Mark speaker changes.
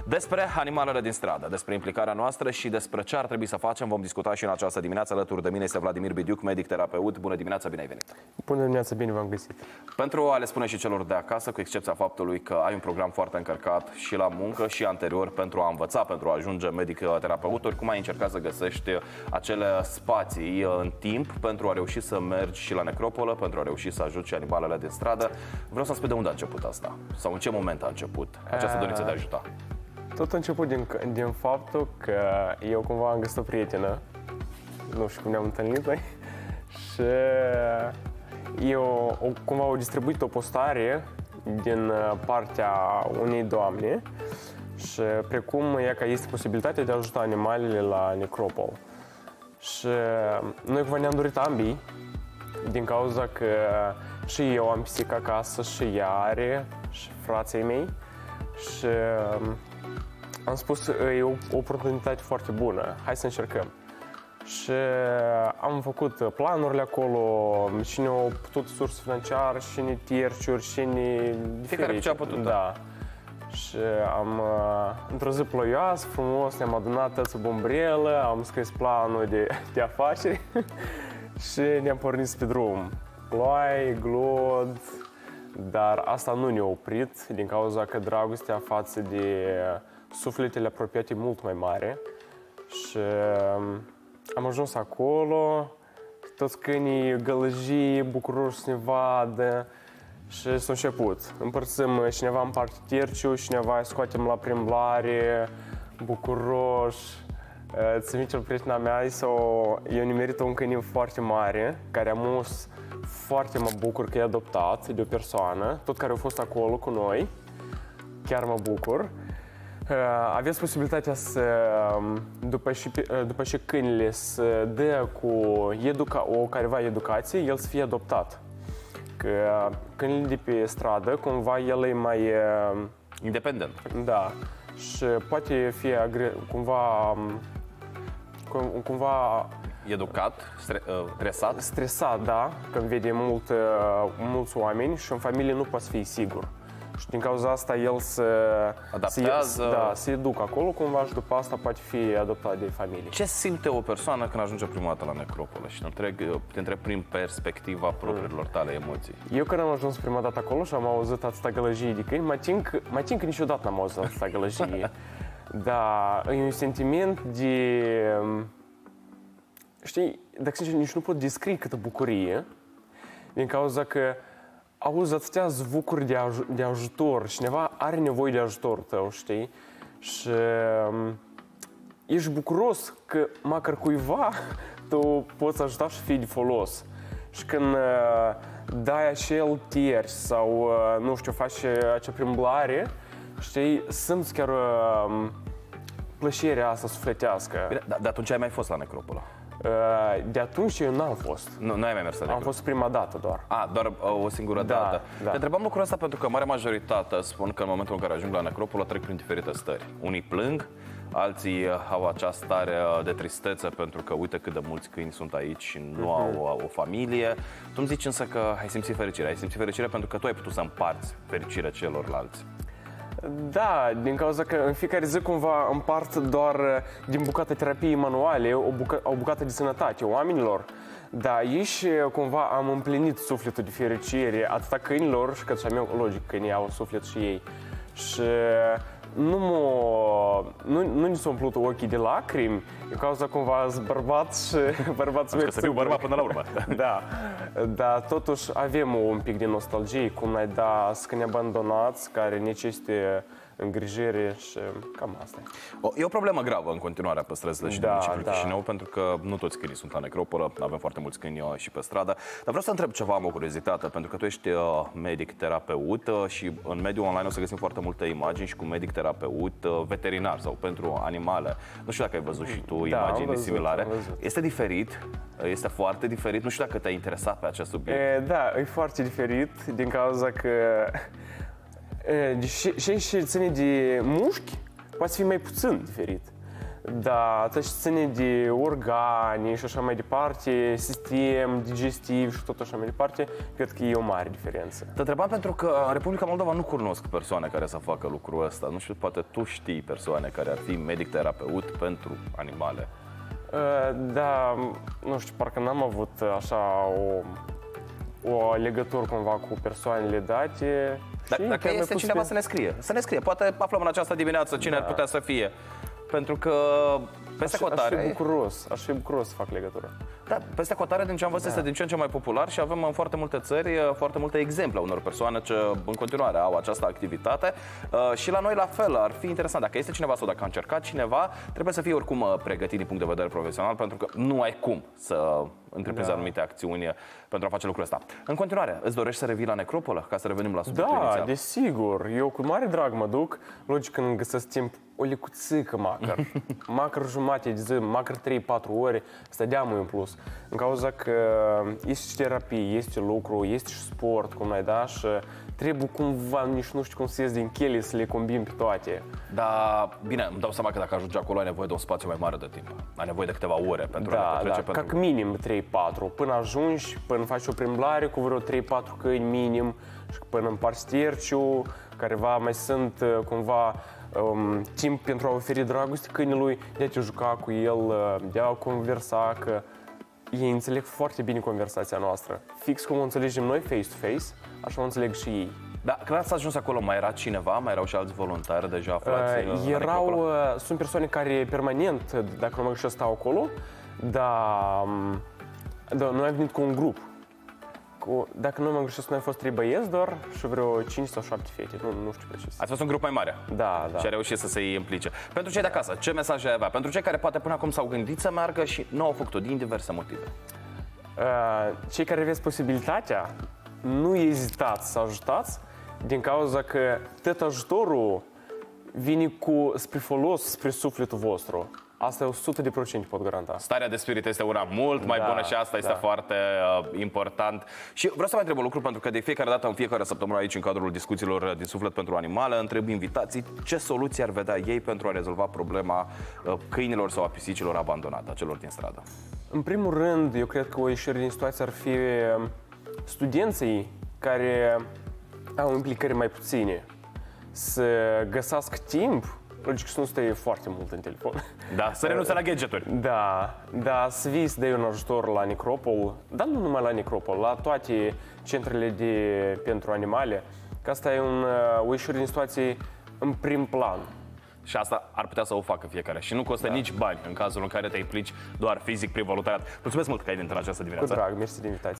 Speaker 1: Despre animalele din stradă, despre implicarea noastră și despre ce ar trebui să facem vom discuta și în această dimineață. Alături de mine este Vladimir Bidiuc, medic terapeut. Bună dimineața, bine ai venit!
Speaker 2: Bună dimineața, bine v-am găsit!
Speaker 1: Pentru a le spune și celor de acasă, cu excepția faptului că ai un program foarte încărcat și la muncă și anterior pentru a învăța, pentru a ajunge medic terapeut, oricum ai încercat să găsești acele spații în timp pentru a reuși să mergi și la necropolă, pentru a reuși să ajuți și animalele din stradă. Vreau să spui de unde a început asta? Sau în ce moment a început această dorință de a ajuta?
Speaker 2: Tot a început din faptul că eu cumva am găsit o prietenă, nu știu cum ne-am întâlnit noi, și eu cumva au distribuit o postare din partea unei doamne și precum ea că este posibilitatea de a ajuta animalele la necropol. Și noi cumva ne-am dorit ambii, din cauza că și eu am pisică acasă și ea are, și frații mei, și am spus, e o oportunitate foarte bună, hai să încercăm. Și am făcut planurile acolo, și ne-au putut surse financiare, și ne tierciuri, și ne...
Speaker 1: Fiecare cu ce a putut.
Speaker 2: Da. Și am, într-o zi ploioasă, frumos, ne-am adunat toți sub umbrelă, am scris planul de afaceri și ne-am pornit pe drum. Ploaie, glod, dar asta nu ne-a oprit, din cauza că dragostea față de sufletele apropiate e mult mai mare. Și am ajuns acolo, toți câinii gălăjii, bucuroși să ne vadă și s-a început. Împărțim, cineva împarte tierciu, cineva îi scoatem la plimbare, bucuroși. Țin minte, prietena mea, eu nimerit un câine foarte mare, care am foarte mă bucur că e adoptat de o persoană, tot care a fost acolo cu noi, chiar mă bucur. Aveți posibilitatea să, după ce câinele să dea cu o careva educație, el să fie adoptat. Că câinele de pe stradă, cumva, el e mai...
Speaker 1: Independent.
Speaker 2: Da. Și poate fi cumva
Speaker 1: educat, stresat?
Speaker 2: Stresat, da, când vede mulți oameni și în familie nu poate fi sigur. Și din cauza asta el se educă acolo cumva și după asta poate fi adoptat de familie.
Speaker 1: Ce simte o persoană când ajunge prima dată la necropolă? Și te întreb prin perspectiva propriilor tale emoții. Eu
Speaker 2: când am ajuns prima dată acolo și am auzit atâta gălăgie de câini, mă tin că niciodată n-am auzit atâta gălăgie. Dar e un sentiment de... Știi, dacă sincer, nici nu pot descrie câtă bucurie, din cauza că auzi atâtea zvukuri de ajutor, cineva are nevoie de ajutorul tău, știi? Și ești bucuros că măcar cuiva tu poți ajuta și fii de folos. Și când dai acel tierci sau, nu știu, faci acea plimbare, știi, simți chiar plăcerea asta sufletească.
Speaker 1: De atunci ai mai fost la necropolă?
Speaker 2: De atunci eu n-am fost.
Speaker 1: Nu ai mai mers la necropolă?
Speaker 2: Am fost prima dată doar.
Speaker 1: Doar o singură dată.
Speaker 2: Da.
Speaker 1: Te întrebam lucrul ăsta pentru că marea majoritate spun că în momentul în care ajung la necropolă trec prin diferite stări. Unii plâng, alții au acea stare de tristețe pentru că uite cât de mulți câini sunt aici și nu au o familie. Tu îmi zici însă că ai simțit fericire. Ai simțit fericire pentru că tu ai putut să împarți fericirea celorlalți.
Speaker 2: Da, din cauza că în fiecare zi cumva împart doar din bucata terapiei manuale o bucată de sănătate oamenilor. Dar ei și cumva am împlinit sufletul de fericire atâta câinilor și cât și a meu, logic, câinii au suflet și ei. Și nu ni s-au umplut ochii de lacrimi, din cauza cumva sunt bărbați și bărbați
Speaker 1: mei. Să fiu bărbat până la urmă.
Speaker 2: Da, dar totuși avem un pic de nostalgie, cum ne-ai dați că ne abandonați, care necesită îngrijire și cam asta.
Speaker 1: E o problemă gravă în continuare pe străzile și din municipiul Chișinău, pentru că nu toți câinii sunt la necropolă, avem foarte mulți câini și pe stradă. Dar vreau să întreb ceva, am o curiozitate, pentru că tu ești medic terapeut și în mediul online o să găsim foarte multe imagini și cu medic terapeut veterinar sau pentru animale. Nu știu dacă ai văzut și tu imagini similare. Este diferit, este foarte diferit. Nu știu dacă te-ai interesat pe acest subiect.
Speaker 2: Da, e foarte diferit din cauza că și ține de mușchi, poate fi mai puțin diferit. Da, tot ce ține de organe și așa mai departe, sistem digestiv și tot așa mai departe, cred că e o mare diferență.
Speaker 1: Te întrebam pentru că în Republica Moldova nu cunosc persoane care să facă lucrul ăsta. Nu știu, poate tu știi persoane care ar fi medic-terapeut pentru animale.
Speaker 2: Da, nu știu, parcă n-am avut așa o legătură cumva cu persoanele date.
Speaker 1: Dacă este cineva să ne scrie. Să ne scrie. Poate aflăm în această dimineață cine ar putea să fie. Pentru că peste hotare...
Speaker 2: Aș fi bucuros să fac legătură.
Speaker 1: Da, peste hotare, din ce am văzut, este din ce în ce mai popular și avem în foarte multe țări foarte multe exemple a unor persoane ce în continuare au această activitate și la noi la fel. Ar fi interesant, dacă este cineva sau dacă a încercat cineva, trebuie să fie oricum pregătit din punct de vedere profesional, pentru că nu ai cum să întreprinzi anumite acțiuni pentru a face lucrul ăsta. În continuare, îți dorești să revii la necropolă, ca să revenim la subiectul inițial?
Speaker 2: Da, desigur. Eu cu mare drag mă duc, logic când găsesc timp, o lecuțică măcar, măcar jumătate de zi, măcar 3-4 ore, stădeam în plus. În cauza că este și terapie, este lucru, este și sport, cum ai da, și trebuie cumva, nici nu știu cum să ies din chelie, să le combin pe toate.
Speaker 1: Da, bine, îmi dau seama că dacă ajungi acolo ai nevoie de un spațiu mai mare de timp. Ai nevoie de câteva ore pentru a petrece.
Speaker 2: Da, ca minim 3-4. Până ajungi, până faci o plimbare cu vreo 3-4 câini minim și până împarți sterciu, careva mai sunt cumva timp pentru a oferi dragoste câinelui, de a te juca cu el, de a conversa, că ei înțeleg foarte bine conversația noastră. Fix cum o înțelegem noi face-to-face, așa o înțeleg și ei.
Speaker 1: Da, când ați ajuns acolo, mai era cineva? Mai erau și alți voluntari deja aflați?
Speaker 2: Sunt persoane care permanent, dacă nu mă greșesc, stau acolo, dar noi am venit cu un grup. Dacă nu mă greșesc, noi am fost 3 băieți doar și vreo 5 sau 7 fete, nu știu precis.
Speaker 1: Ați fost un grup mai mare?
Speaker 2: Da.
Speaker 1: Și a reușit să se implice. Pentru cei de acasă, ce mesaj ai avea? Pentru cei care poate până acum s-au gândit să meargă și nu au făcut-o din diverse motive.
Speaker 2: Cei care aveți posibilitatea, nu ezitați să ajutați, din cauza că tot ajutorul vine spre folos, spre sufletul vostru. Asta e 100% pot garanta.
Speaker 1: Starea de spirit este una mult mai bună și asta este foarte important. Și vreau să mai întreb un lucru, pentru că de fiecare dată, în fiecare săptămână aici, în cadrul discuțiilor din Suflet pentru Animale, întreb invitații ce soluții ar vedea ei pentru a rezolva problema câinilor sau a pisicilor abandonate, a celor din stradă.
Speaker 2: În primul rând, eu cred că o ieșire din situație ar fi studenții care au implicări mai puține să găsească timp. Logic să nu stai foarte mult în telefon.
Speaker 1: Da, să renunțe la gadgeturi.
Speaker 2: Da, să vii să dai un ajutor la necropol, dar nu numai la necropol, la toate centrele pentru animale, că asta e o ieșire din situație în prim plan.
Speaker 1: Și asta ar putea să o facă fiecare și nu costă nici bani în cazul în care te implici doar fizic prin voluntariat. Mulțumesc mult că ai venit în această dimineață.
Speaker 2: Cu drag, mersi de invitație.